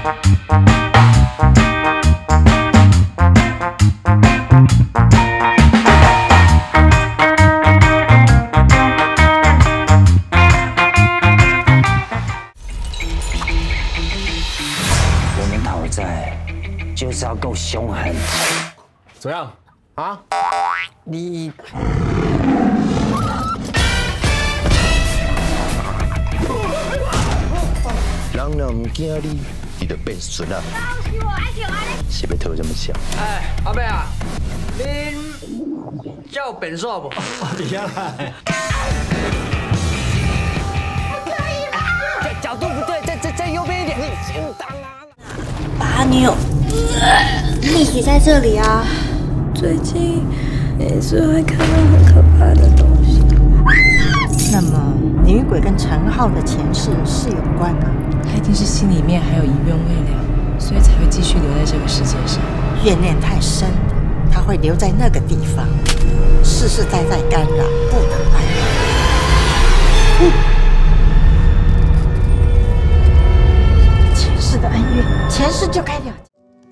我们讨债就是要够凶狠。 怎么样啊？ 你人若唔惊你，你就变孙啊！是要偷这么强？ 哎，阿伯啊，恁叫本硕不？ 你来。 不可以啦！角度不对，再右边一点。你先当啊！ 把扭，一起在这里啊！最近也是会看到很可怕的东西。 那么，女鬼跟陈浩的前世是有关吗？ 他一定是心里面还有遗愿未了，所以才会继续留在这个世界上。 怨念太深，他会留在那个地方，世世代代干扰，不得安宁。前世的恩怨，前世就该了结。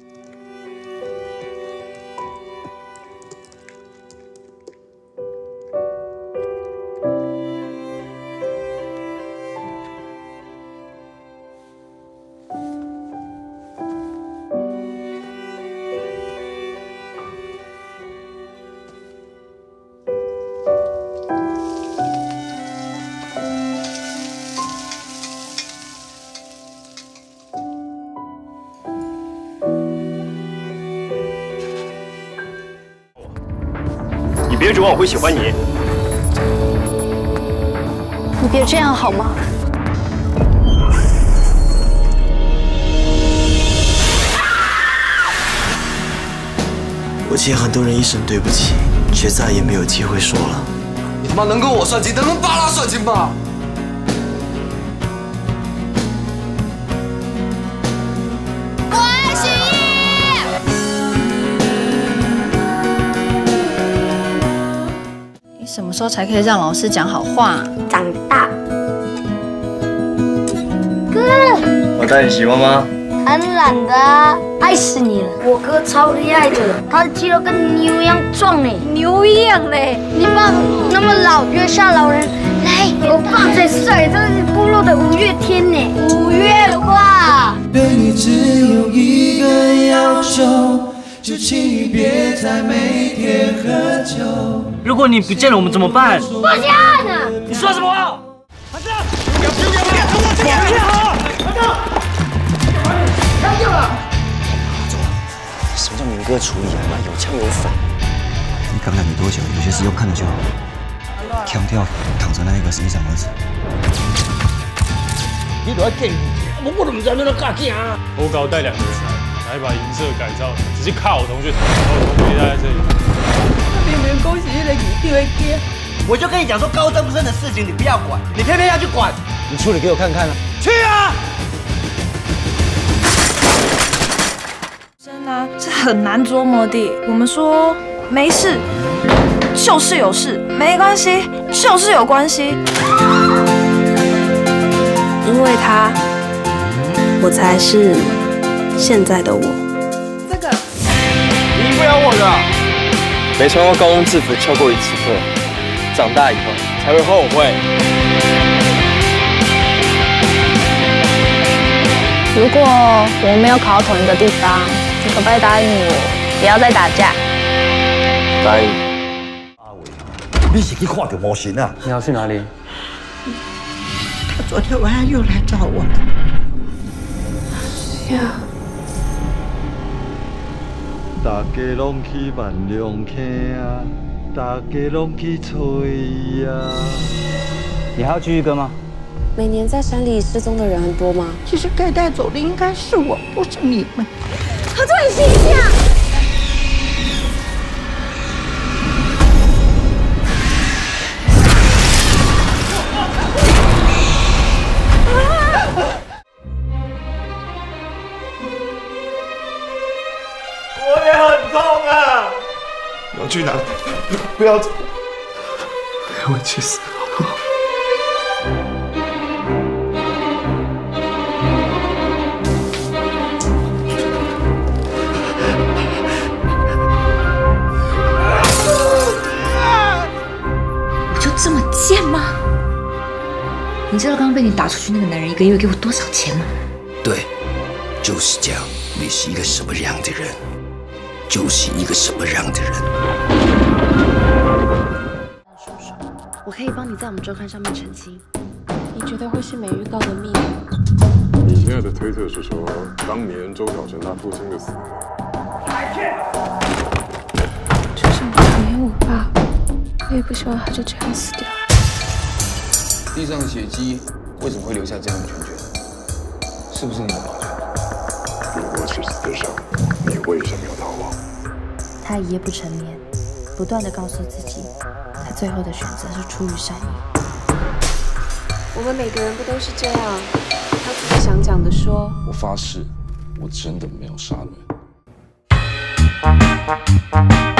你别指望我会喜欢你。 你别这样好吗？ 我欠很多人一声对不起，却再也没有机会说了。 你他妈能跟我算计，能跟巴拉算计吗？ 我爱许艺。你什么时候才可以让老师讲好话？ 长大。哥， 我带你喜欢吗？ 很懒的啊，爱死你了！我哥超厉害的，他的肌肉跟牛一样壮嘞，牛一样嘞。你爸那么老，月下老人，来，我爸才帅，这是部落的五月天呢，五月花。 对你只有一个要求，就请你别再每天喝酒。 如果你不见了，我们怎么办？ 不见了！ 你说什么话？ 儿子，不要跟我这样好。儿子。 什么叫民歌处理啊？妈有枪有粉。你刚才没多久，有些事用看的就好。强调躺着那一个是你长儿子。 你都要见我都不知道你在干啥。 我搞带2个人来把营舍改造，只是靠我同学头，我同学在这里。 明明恭喜那个一定会接。 我就跟你讲说，高中生的事情你不要管，你偏偏要去管。 你处理给我看看啊！ 去啊！ 真的是很难捉摸的。我们说没事就是有事，没关系就是有关系。因为他，我才是现在的我。这个， 你赢不了我的。没穿过高中制服翘过1次课，长大以后才会后悔。 如果我们没有考到同一个地方，你可不可以答应我，不要再打架？ 答应。 你是去看到魔神啊？ 你要去哪里？ 他昨天晚上又来找我了。 呀。 大家拢去万隆溪啊，大家拢去吹啊。 你还要继续跟吗？ 每年在山里失踪的人很多吗？ 其实该带走的应该是我，不是你们。 合作一下。 我也很痛啊！ 你要去哪？不要走！陪我去死好不好？ 你知道刚刚被你打出去那个男人1个月给我多少钱吗？ 对，就是这样。你是一个什么样的人，就是一个什么样的人。 我可以帮你在我们周刊上面澄清。你觉得会是美玉告的密？ 你现在的推测是说，当年周小晨他父亲的死。 就算我讨厌我爸，我也不希望他就这样死掉。 地上的血迹为什么会留下这样的拳诀？是不是你的保全？ 如果是死得上，你为什么要逃亡？ 他一夜不成眠，不断地告诉自己，他最后的选择是出于善意。我们每个人不都是这样？他自己想讲的说。 我发誓，我真的没有杀人。